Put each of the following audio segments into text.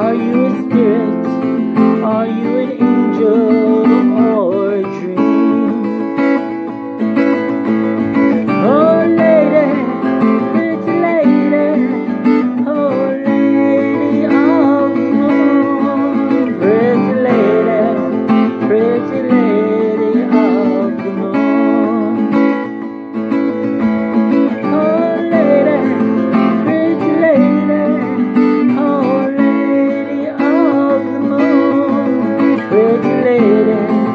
Are you a spirit? Are you an angel or a dream? Oh lady, pretty lady, oh lady of the moon, pretty lady of the moon. Oh lady, pretty lady, oh lady of the moon, pretty lady of the moon.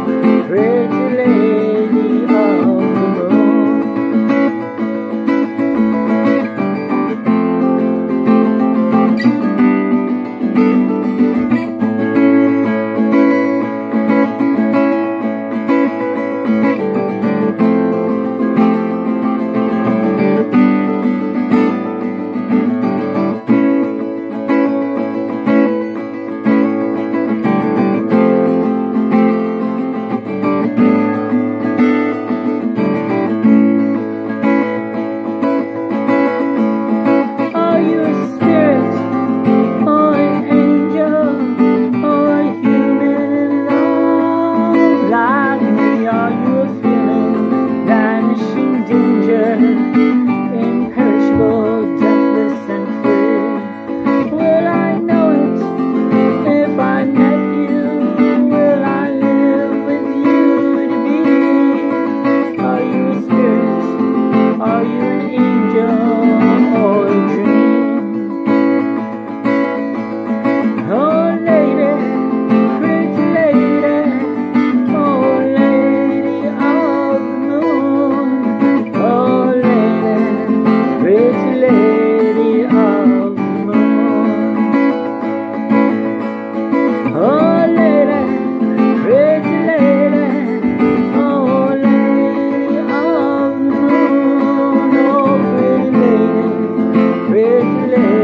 Imperishable, deathless and free. Will I know it if I met you? Will I live with you to be? Are you a spirit? Are you an angel or a dream? Oh lady, pretty lady, oh lady of the moon, oh pretty lady of the moon. Oh lady, pretty lady, oh lady of the moon. Oh pretty lady,